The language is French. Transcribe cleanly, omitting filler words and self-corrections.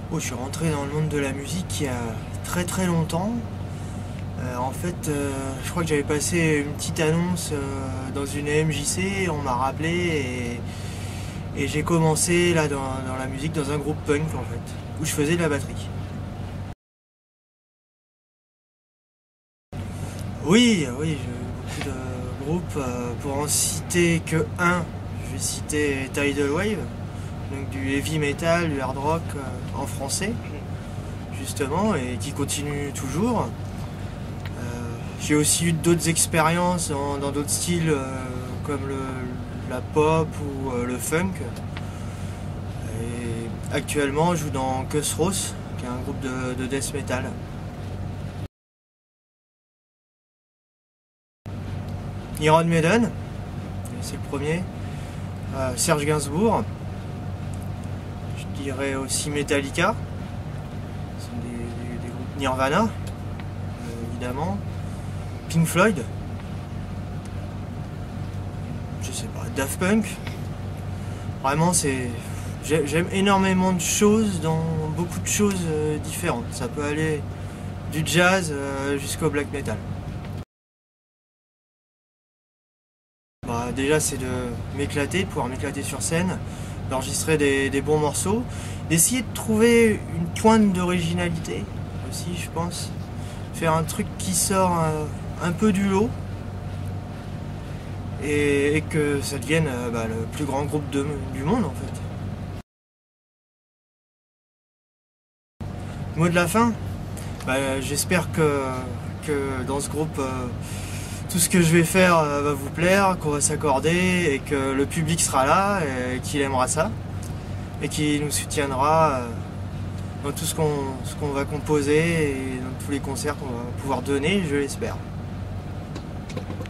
Oh, je suis rentré dans le monde de la musique il y a très très longtemps. En fait, je crois que j'avais passé une petite annonce dans une MJC, on m'a rappelé et j'ai commencé là dans la musique dans un groupe punk en fait, où je faisais de la batterie. Oui, j'ai eu beaucoup de groupes. Pour en citer que un, je vais citer Tidal Wave, donc du heavy metal, du hard rock en français, justement, et qui continue toujours. J'ai aussi eu d'autres expériences dans d'autres styles comme la pop ou le funk. Et actuellement, je joue dans Kusros, qui est un groupe de death metal. Iron Maiden, c'est le premier. Serge Gainsbourg. Je dirais aussi Metallica. Ce sont des groupes. Nirvana, évidemment. Pink Floyd. Je sais pas, Daft Punk. Vraiment, j'aime énormément de choses dans beaucoup de choses différentes. Ça peut aller du jazz jusqu'au black metal. Déjà, c'est de m'éclater, de pouvoir m'éclater sur scène, d'enregistrer des bons morceaux, d'essayer de trouver une pointe d'originalité aussi, je pense. Faire un truc qui sort un peu du lot et que ça devienne le plus grand groupe du monde en fait. Mot de la fin, j'espère que dans ce groupe tout ce que je vais faire va vous plaire, qu'on va s'accorder et que le public sera là et qu'il aimera ça et qu'il nous soutiendra dans tout ce qu'on va composer et dans tous les concerts qu'on va pouvoir donner, je l'espère.